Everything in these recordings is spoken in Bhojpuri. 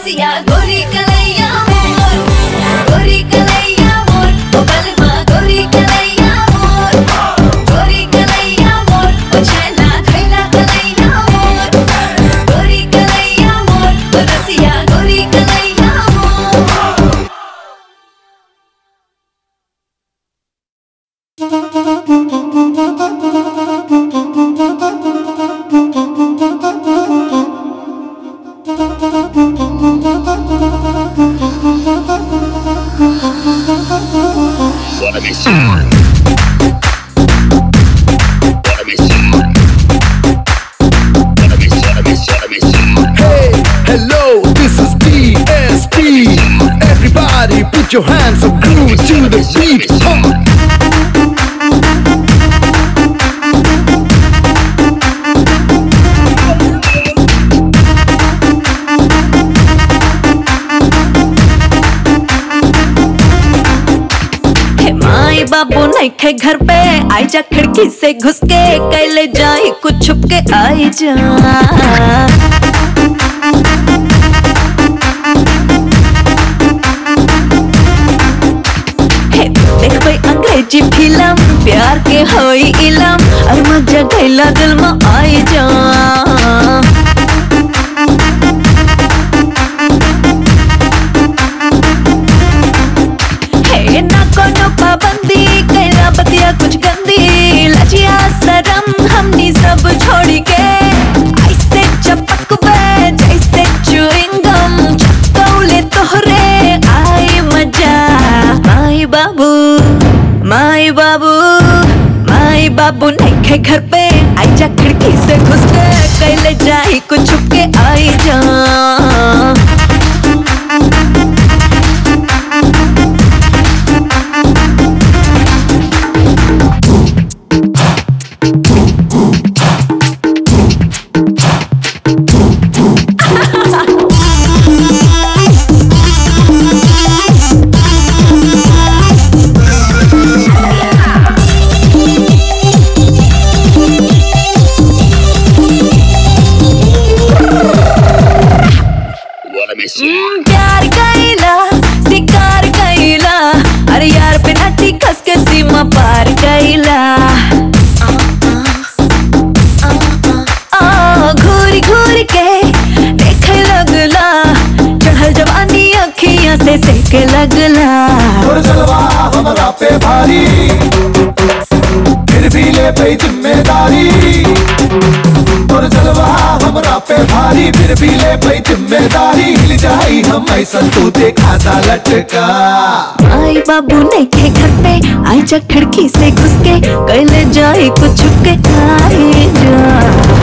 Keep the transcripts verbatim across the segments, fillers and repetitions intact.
रसिया गोरी कलैया मोर, गोरी कलैया मोर, ओ बलमा गोरी कलैया मोर, गोरी कलैया मोर, ओ छैला खैला कलैया मोर, गोरी कलैया मोर, ओ रसिया गोरी कलैया मोर। Put your hands up, groove to the beat. Oh. माई बाबू नहीं खे घर पे, आई जा खिड़की से घुस के, कैले जाए कुछ छुप के आई जा। देख भाई अंग्रेजी फिल्म, प्यार के होई इलम, और मजा गैला दिल में आई जा। हे ना कोनो पाबंदी, कैला बतिया कुछ गंदी, लजिया शरम हमनी सब छोड़ी के, ऐसे चपक बे जैसे च्युइंग गम, चपकौले तोहरे आई मजा। माई बाबू माई बाबू माई बाबू नहीं खे घर पे, आई जा खिड़की से घुस के, कैले जाई कुछ छुप के आई जा। प्यार कैला शिकार कैला, अरे यार पे नटी खस के सीमा पार कैला। घूरी घूरी के देखे लगला, चढ़ल जवानी अखियां से सेके लगला। और जलवा हमरा पे भारी, फिर भी ले पे जिम्मेदारी। और जलवा हमरा पे भारी, फिर भी ले पे जिम्मेदारी। हिल जाई हम ऐसा तू देखा था लटका। आई बाबू नहीं थे घर पे, आई जा खिड़की से घुस के, कैले जाए कुछ छुप के आई जा।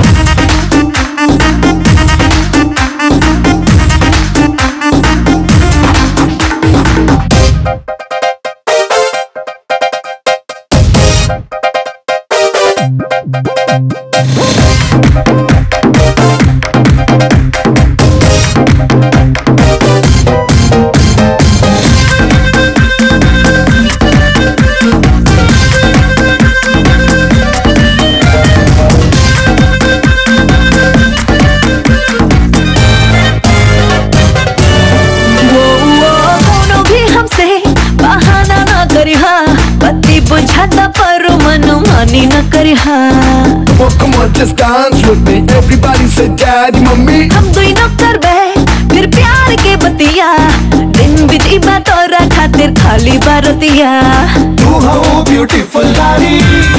बुझाता पर मनमानी न करिहा। Oh come on just dance with me, everybody say daddy mummy। हम दोनों करबे फिर प्यार के बतिया, दिन बीती बात और खातिर खाली बारतिया। तू हो ब्यूटीफुल नारी,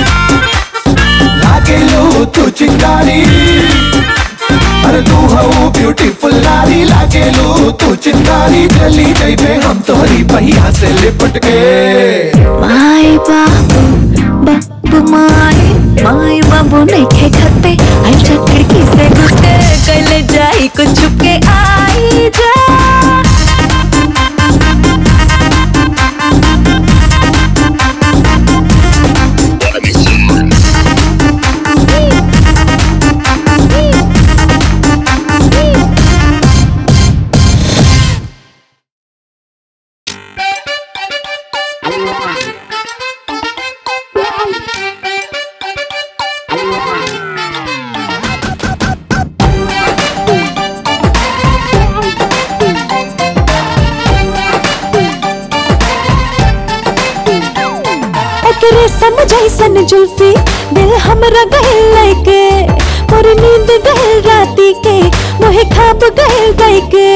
लागे लो तू चिंगारी। अरे तू हो ब्यूटीफुल नारी, लागे लो तू चिंगारी। चली जाइबे हम तोहरी पहिया से लिपट के। माई बाबू बाबू माई माई बाबू नहीं थे घर पे, आई जा खिड़की से घुस के, कैले जाई कुछ छुप के आई जा। जैसन जुल्फी दिल हमरा गइल लइके मोर नींद गइल राती के मोहे खाब गइल गई के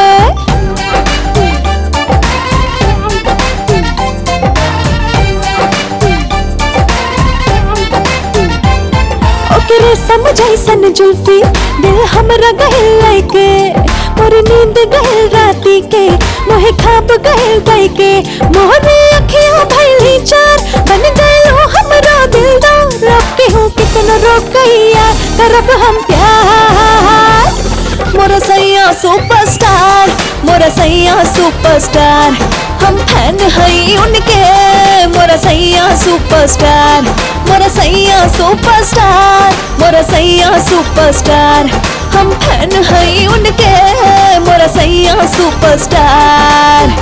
ओकरे समझ जैसन जुल्फी दिल हमरा गइल लइके मोर नींद गइल राती के मोहे खाब गइल गई के मोहरे अखियों भइली चार बन गइल हो हमरा दिलदार रब के हो कितना रोक गइया करब हम प्यार मोर सैया सुपरस्टार मोर सैया सुपरस्टार हम फैन हई उनके मोर सैया सुपरस्टार मोर सैया सुपरस्टार मोर सैया सुपरस्टार हम फैन हई उनके मोर सैया सुपरस्टार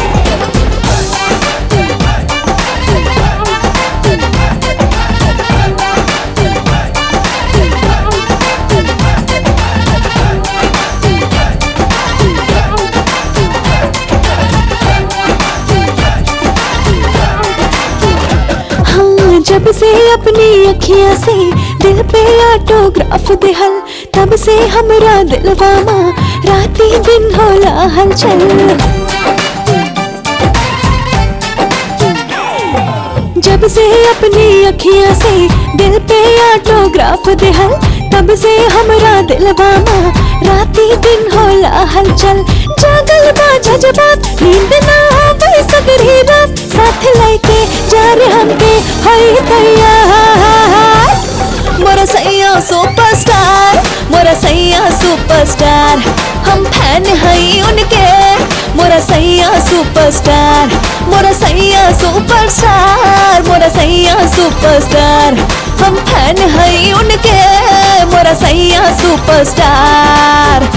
जब से अपनी अखियां से दिल पे ऑटोग्राफ दिहल तब से हमरा दिलवा मां राती दिन होला हलचल जब से अपनी अखियां से दिल पे ऑटोग्राफ दिहल तब से हमरा दिलवा मां राती दिन होला हलचल जागल बा जज्बात नींद ना आवे सगरी रात साथ लेके जा रे हमके हई तैयार मोर सैया सुपरस्टार मोर सैया सुपरस्टार हम फैन हई उनके मोर सैया सुपरस्टार मोर सैया सुपरस्टार मोर सैया सुपरस्टार हम फैन हई उनके मोर सैया सुपरस्टार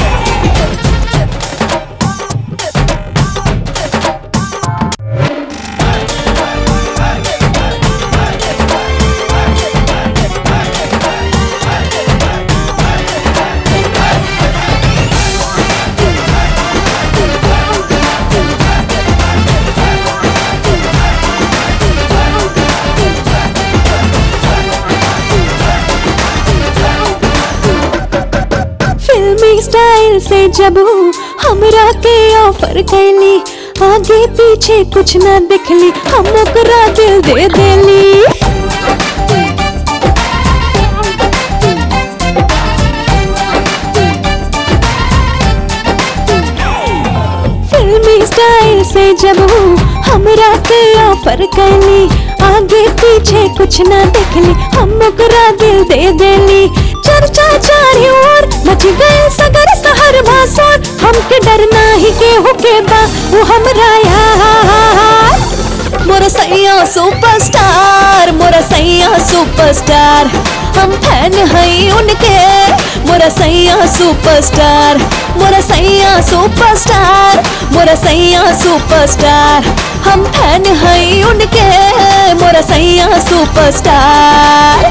स्टाइल से जब हमरा के ऑफर कैली आगे पीछे कुछ ना दिखली हम ओकरा दिल दे देली फिल्मी स्टाइल से जब हमरा के ऑफर कैली आगे पीछे कुछ ना दिखली हम ओकरा दिल दे देली चर्चा चारी ओर मच गए सगर सहर भाषण हमके डरना ही केहू के बा वो हमरा यार मोर सैया सुपरस्टार मोर सैया सुपरस्टार हम फैन हई उनके मोर सैया सुपरस्टार मोर सैया सुपरस्टार मोर सैया सुपरस्टार हम फैन हई उनके मोर सैया सुपरस्टार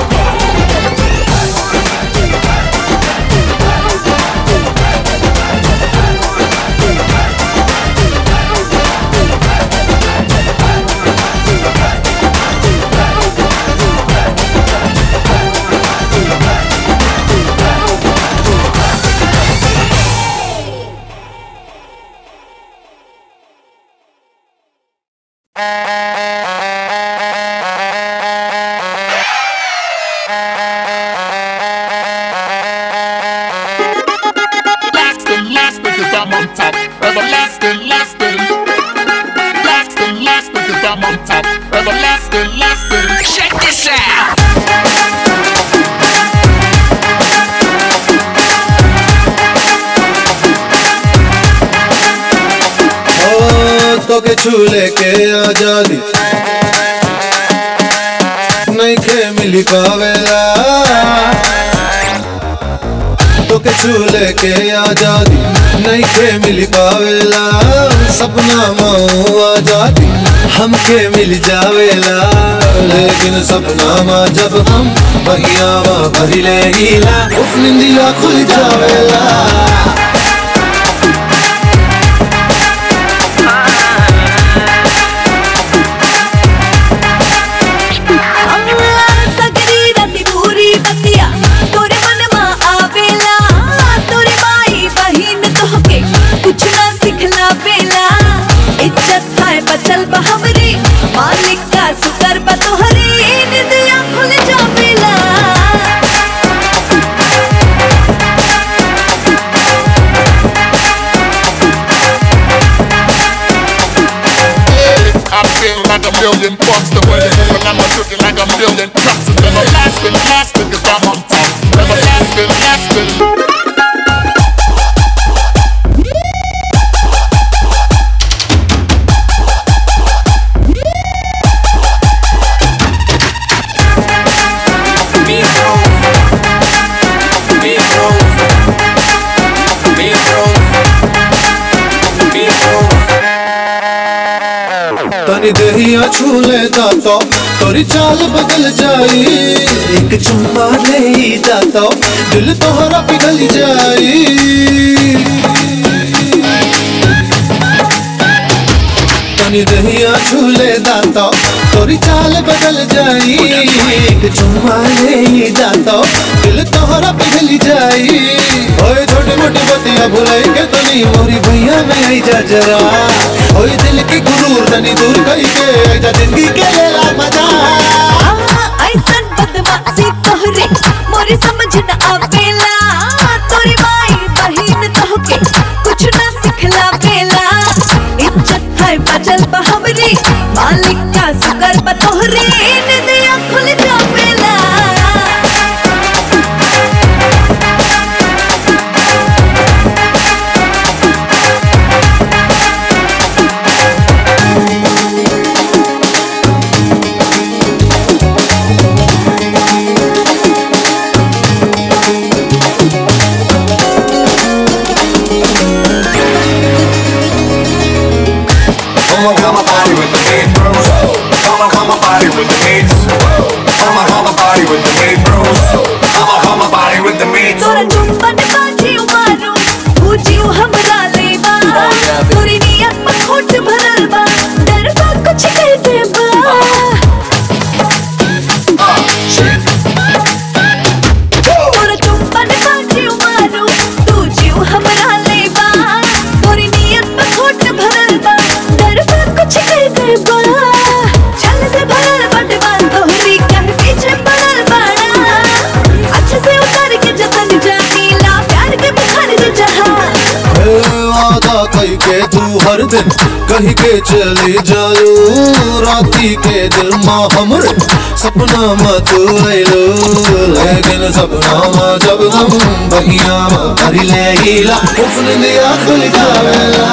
के छूले के आजादी नहीं खे मिली पावेला तो के छूले के आजादी नहीं खे मिली पावेला सपना माऊ आजादी हमके मिल जावेला लेकिन सपना माँ जब हम बहिया माँ भरिले हीला उस निंदिया खुल जावेला Allah million bucks the way you hit, and I'ma shoot you like a million cuts. It's everlasting, lasting, 'cause I'm on top. Everlasting, lasting. तनी देहिया छू लेता तो तोरी चाल बदल जाई, एक चुम्मा ले जाता दिल तोहरा पिघल जाई। तनी देहिया छू लेता तो तोरी चाल बदल जाई, एक चुम्मा ले जाता दिल तोहरा पिघल जाई। ओए छोटी मोटी बतिया भुलाएंगे तो नहीं मोरी भैया में आई जा जरा, ओए दिल की गुरूर तनी दूर कई के आजा जिंदगी के लेला मजा। ऐसन बदमाशी तोहरे मोरे समझ न आवेला, तोरी माई बहिन तोहके कुछ ना सिखलावेला। इज्जत है बचल बा हमरी, मालिक का शुक्र बा तोहरे, निदिया खुल जावेला। तोरा चुम्बन बाजी उमारू, पूजियो हमरा लेबा, तोरी नियत में खोट भरल बा, डरबा कुछ कह देबा। तोरा चुम्बन बाजी उमारू, पूजियो हमरा लेबा, तोरी नियत में खोट भरल बा, डरबा कुछ कह देबा। छल से भरल बटवा तोहरी कह पीछे पड़ल बाड़ा, अच्छे से उतर के जतन जानीला प्यार के बुखार दे जहां। वादा कही के तू हर दिन कही के चली जालू, राती के दिल माँ हमरे सपना में तू आइलो, लेकिन सपना में जब हम बहिया में भर ले हीला, उसने दिया खुल जावेला।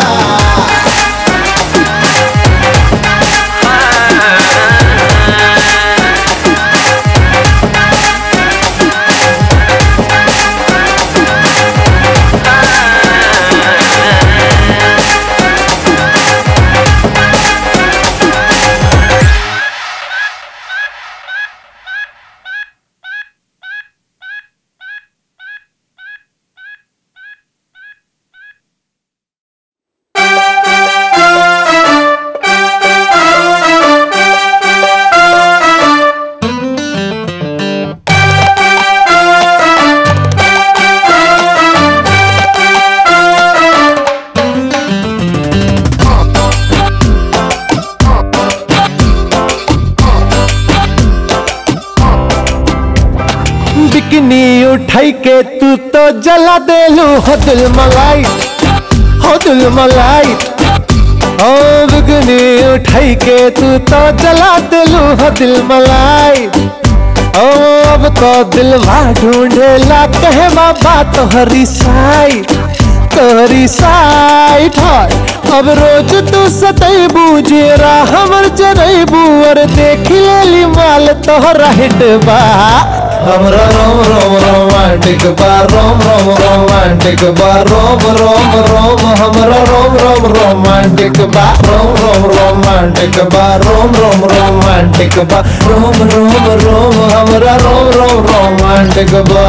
बिकनी उठाई के तू तो जला देलू हो दिल मलाई, हो दिल मलाई। ओ बिकनी उठाई के तू तो जला देलू हो दिल मलाई। ओ अब तो दिलवा ढूंढेला कहे बाबा तोहरी साई, तोहरी साई ठाई। अब रोज तू सतैबू जेरा हमर जरैबू, और देख लेली माल तोहरा हिटबा। हमरा रोम रोम रोमांटिक बा, रोम रोम रोमांटिक बा, रोम रोम रोम हमरा रोम रोम रोमांटिक बा, रोम रोम रोमांटिक बा, रोम रोम रोमांटिक बा, रोम रोम रोम हमरा रोम रोम रोमांटिक बा।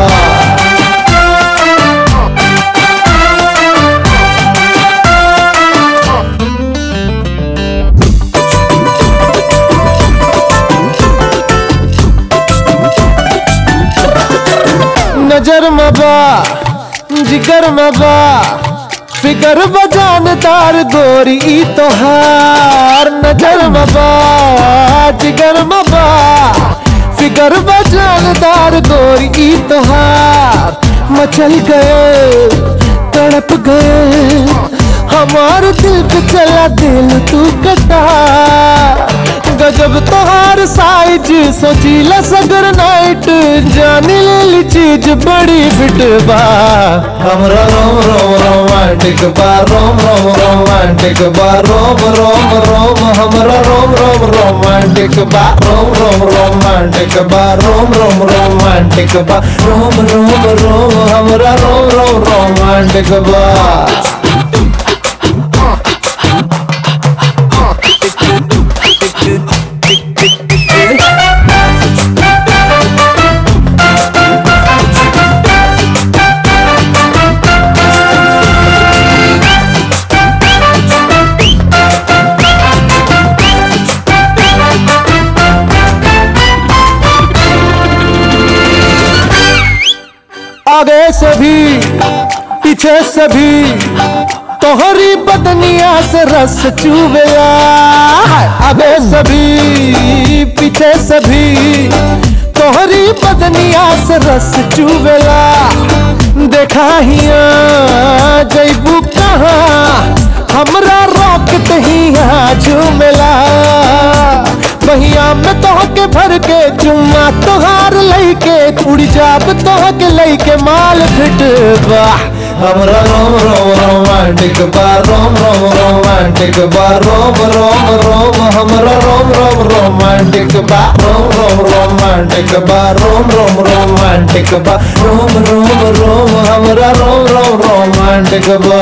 नजर में बा जिगर में बा, फिगर बजानदार गोरी ई तोहार। नजर में बा जिगर में बा, फिगर बजानदार गोरी ई तोहार। मचल गए तड़प गए हमार दिल पे, चला दिल तू कटार। गजब तोहार साइज सोचीला सगर नाइट जानी ले चीज बड़ी फिट बा हमरा रोम रोम रोमांटिक बा रोम रोम रोमांटिक बा रोम रोम रोम हमरा रोम रोम रोमांटिक बा रोम रोम रोमांटिक बा रोम रोम रोमांटिक बा रोम रोम रोम हमरा रोम रोम रोमांटिक बा आगे से भी पीछे से भी तोहरी बदनिया से रस चुवेला आगे से भी पीछे से भी तोहरी बदनिया से रस चुवेला देखा हिया जैबू कहाँ हमरा रोकत हिया झूमेला बहिया में तोहके भर के चुम्मा तोहार लइके उड़ जाब तोहके लइके माल फिट बा हमरा रोम रोम रोमांटिक बा रोम रोम रोमांटिक बा रोम रोम रोम हमरा रोम रोम रोमांटिक बा रोम रोम रोमांटिक बा रोम रोम रोमांटिक बा रोम रोम रोम हमरा रोम रोम रोमांटिक बा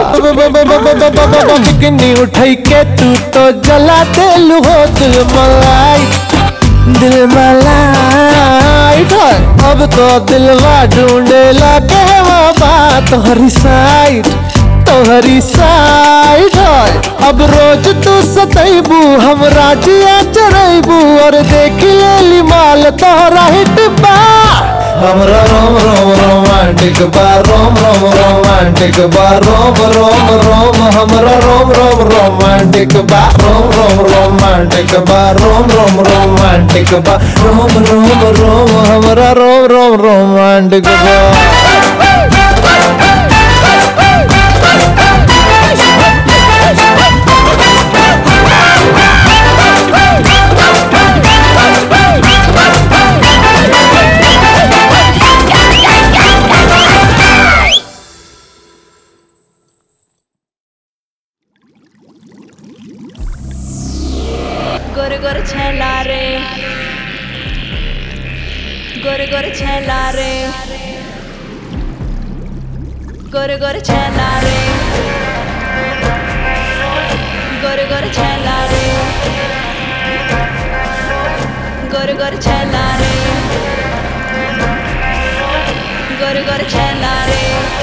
बिकनी उठाई के तू तो जला देलू हो दिल मलाई दिल मलाई अब तो दिलवा ढूंढे लगे बात तोहरी साइड तोहरी साइड अब रोज तू सतैबू हम राजिया चरैबू और देख लेली माल तोहरा हिट बा हमरा रोम रोम रोमांटिक बा रोम रोम रोमांटिक बा रोम रोम रोम हमरा रोम रोम रोमांटिक बा रोम रोम रोमांटिक बा रोम रोम रोमांटिक बा रोम रोम रोम हमरा रोम रोम रोमांटिक बा गोर गोर छैला रे गोर गोर छैला रे गोर गोर छैला रे गोर गोर छैला रे गोर गोर छैला रे गोर गोर छैला रे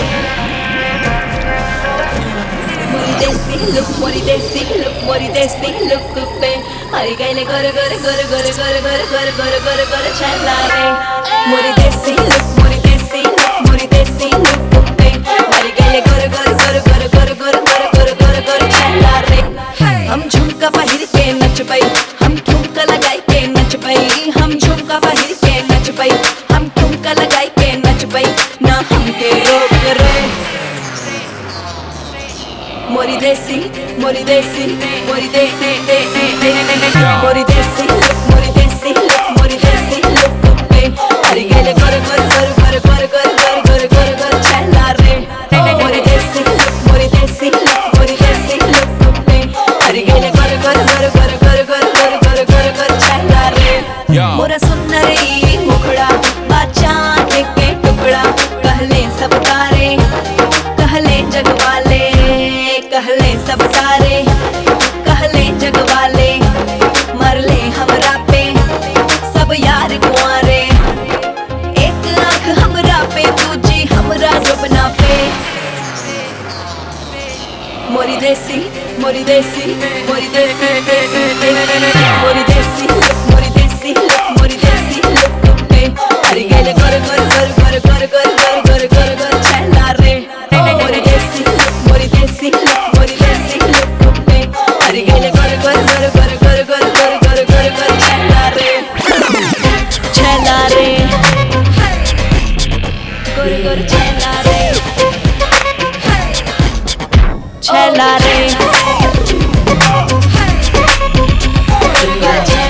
मोरी देसी लुक मोरी देसी लुक मोरी देसी लुक पे हरी गईले गोर गोर गोर गोर गोर गोर गोर गोर गोर गोर छैला रे मोरी देसी लुक मोरी देसी लुक मोरी देसी लुक पे हरी गईले गोर गोर गोर गोर गोर गोर गोर गोर गोर गोर छैला रे हम झुमका पहिर के नच पई हम ठुमका लगाई के नच पई हम झुमका पहिर के नच पई हम ठुमका लगाई के नच पई ना हमके रोक रे मोरी देसी मोरी देसी मोरी देसी देसी मोरी देसी मोरी देसी मोरी देसी पे हरी गईले गोर गोर गोर गोर गोर गोर गोर गोर गोर छैला रे मोरी देसी मोरी देसी मोरी देसी पे हरी गईले गोर गोर गोर गोर गोर गोर गोर गोर गोर छैला रे मोरा सुंदरी मुखड़ा चांद के टुकड़ा कहले सब तारे कहले जगवाले कहले सब तारे कहले जगवाले मरले हमरा पे सब यार कुंवारे एक आंख हमरा पे दूजी हमरा जबना पे मोरी देसी मोरी देसी मोरी देसी मोरी देसी मोरी देसी मोरी देसी पे हरी गईले गोर गोर गोर गोर गोर गोर गोर गोर गोर छैला रे मोरी देसी मोरी देसी मोरी देसी पे हरी गईले गोर गोर गोर गोर गोर गोर गोर गोर गोर गोर छैला रे छैला रे गोर गोर छैला रे छैला रे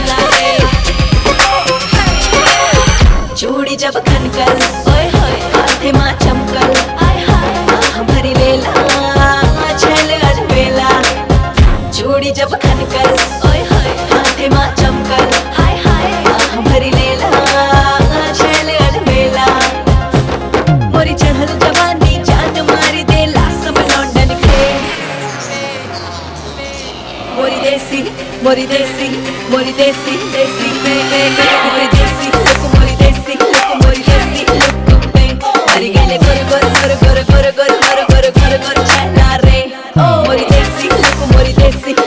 देसी मोरी देसी मोरी देसी देसी पे मोरी देसी लोक मोरी देसी लोक मोरी देसी लोक पे मरी गेले गोर गोर गोर गोर गोर गोर गोर गोर गोर गोर चला रे मोरी देसी लोक मोरी देसी